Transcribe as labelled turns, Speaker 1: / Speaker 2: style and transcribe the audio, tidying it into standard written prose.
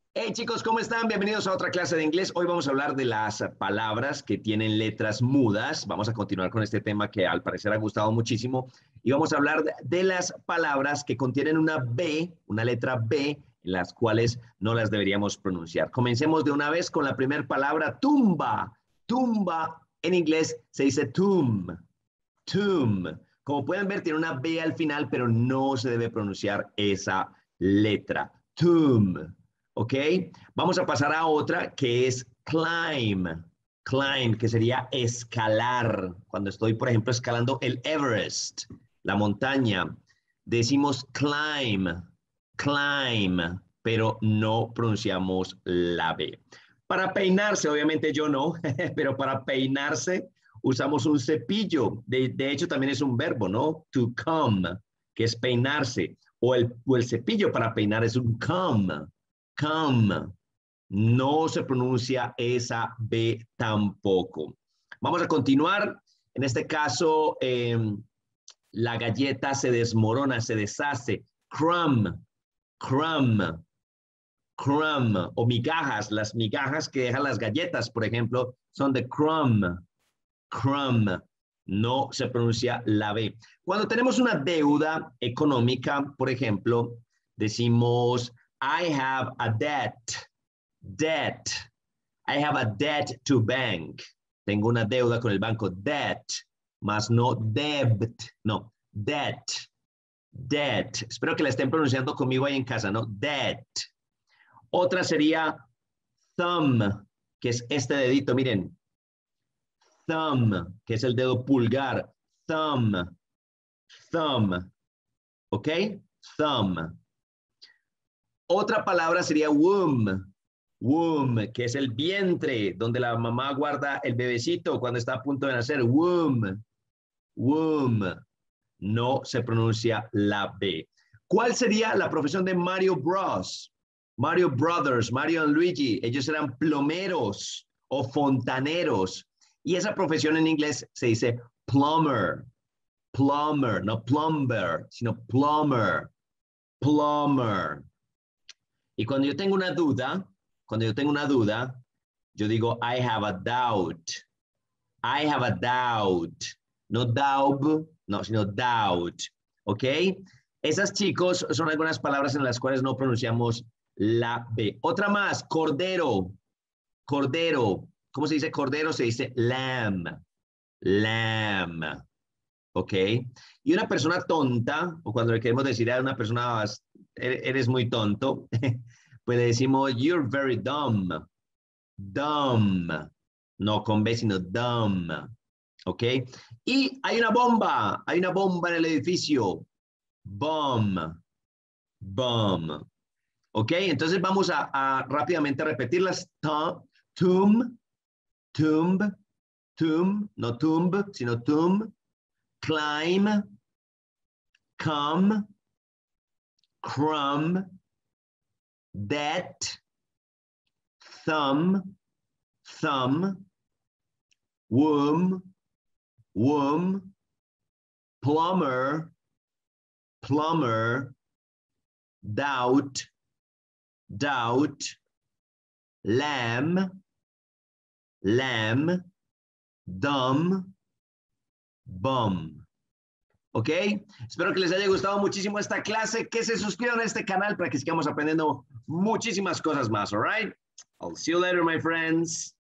Speaker 1: Hey chicos, ¿cómo están? Bienvenidos a otra clase de inglés. Hoy vamos a hablar de las palabras que tienen letras mudas. Vamos a continuar con este tema que al parecer ha gustado muchísimo. Y vamos a hablar de las palabras que contienen una B, una letra B, en las cuales no las deberíamos pronunciar. Comencemos de una vez con la primera palabra, tumba. Tumba en inglés se dice tomb. Tomb. Como pueden ver, tiene una B al final, pero no se debe pronunciar esa letra. Tomb. ¿Ok? Vamos a pasar a otra que es climb. Climb, que sería escalar. Cuando estoy, por ejemplo, escalando el Everest, la montaña, decimos climb, climb, pero no pronunciamos la B. Para peinarse, obviamente yo no, pero para peinarse usamos un cepillo. De hecho, también es un verbo, ¿no? To comb, que es peinarse. O el cepillo para peinar es un comb. Come. No se pronuncia esa B tampoco. Vamos a continuar. En este caso, la galleta se desmorona, se deshace. Crumb, crumb, crumb. O migajas, las migajas que dejan las galletas, por ejemplo, son de crumb, crumb. No se pronuncia la B. Cuando tenemos una deuda económica, por ejemplo, decimos I have a debt. Debt. I have a debt to bank. Tengo una deuda con el banco. Debt. Más no debt. No. Debt. Debt. Espero que la estén pronunciando conmigo ahí en casa, ¿no? Debt. Otra sería thumb, que es este dedito. Miren. Thumb, que es el dedo pulgar. Thumb. Thumb. ¿Ok? Thumb. Otra palabra sería womb. Womb, que es el vientre, donde la mamá guarda el bebecito cuando está a punto de nacer. Womb. Womb. No se pronuncia la B. ¿Cuál sería la profesión de Mario Bros? Mario Brothers, Mario y Luigi. Ellos eran plomeros o fontaneros. Y esa profesión en inglés se dice plumber. Plumber, no plumber, sino plumber. Plumber. Y cuando yo tengo una duda, yo digo, I have a doubt. I have a doubt. No doubt, no, sino doubt. ¿Ok? Esas, chicos, son algunas palabras en las cuales no pronunciamos la B. Otra más, cordero. Cordero. ¿Cómo se dice cordero? Se dice lamb. Lamb. ¿Ok? Y una persona tonta, o cuando le queremos decir a una persona, eres muy tonto, pues le decimos, you're very dumb. Dumb. No con B, sino dumb. ¿Ok? Y hay una bomba en el edificio. Bomb. Bomb. ¿Ok? Entonces vamos a rápidamente repetirlas. Tomb, tomb, tomb, no tomb, sino tomb. Climb, come, crumb, debt, thumb, thumb, womb, womb, plumber, plumber, doubt, doubt, lamb, lamb, dumb, bum. ¿Ok? Espero que les haya gustado muchísimo esta clase, que se suscriban a este canal para que sigamos aprendiendo muchísimas cosas más, all right? I'll see you later, my friends.